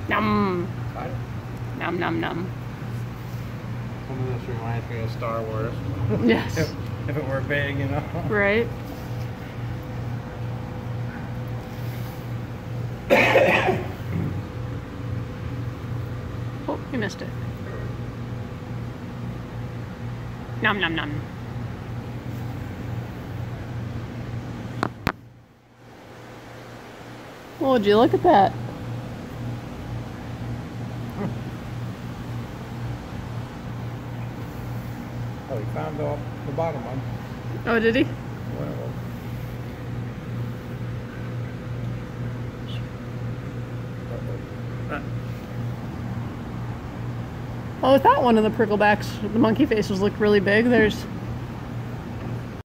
Num. Excited? Num num num. Some of this reminds me of Star Wars. Yes. if it were big, you know. Right. Oh, you missed it. Num num num. Oh, would you look at that? Oh, he found the bottom one. Oh, did he? Well, Oh, I thought one of the pricklebacks, the monkey faces, looked really big. There's